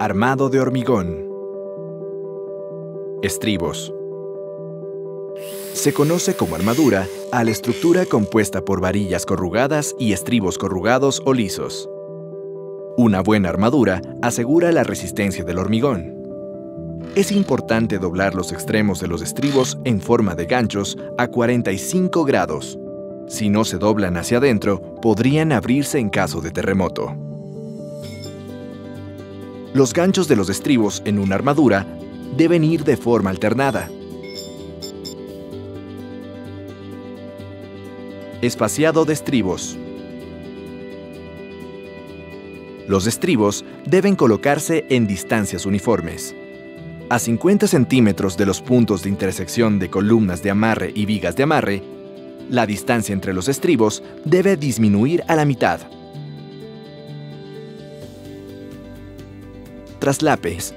Armado de hormigón. Estribos. Se conoce como armadura a la estructura compuesta por varillas corrugadas y estribos corrugados o lisos. Una buena armadura asegura la resistencia del hormigón. Es importante doblar los extremos de los estribos en forma de ganchos a 45 grados. Si no se doblan hacia adentro, podrían abrirse en caso de terremoto. Los ganchos de los estribos en una armadura deben ir de forma alternada. Espaciado de estribos. Los estribos deben colocarse en distancias uniformes. A 50 centímetros de los puntos de intersección de columnas de amarre y vigas de amarre, la distancia entre los estribos debe disminuir a la mitad. Traslapes.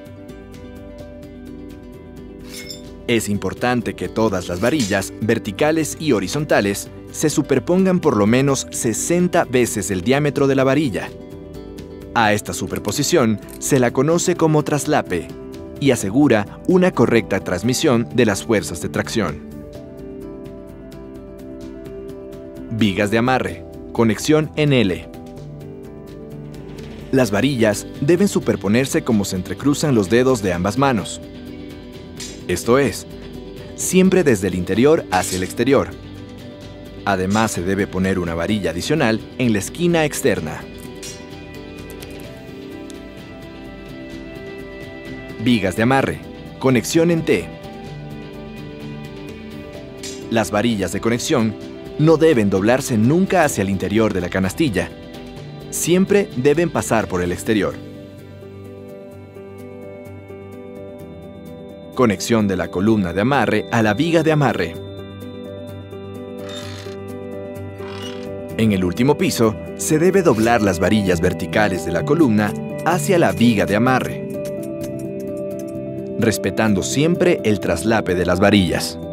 Es importante que todas las varillas, verticales y horizontales, se superpongan por lo menos 60 veces el diámetro de la varilla. A esta superposición se la conoce como traslape y asegura una correcta transmisión de las fuerzas de tracción. Vigas de amarre. Conexión en L. Las varillas deben superponerse como se entrecruzan los dedos de ambas manos. Esto es, siempre desde el interior hacia el exterior. Además, se debe poner una varilla adicional en la esquina externa. Vigas de amarre. Conexión en T. Las varillas de conexión no deben doblarse nunca hacia el interior de la canastilla. Siempre deben pasar por el exterior. Conexión de la columna de amarre a la viga de amarre. En el último piso, se debe doblar las varillas verticales de la columna hacia la viga de amarre, respetando siempre el traslape de las varillas.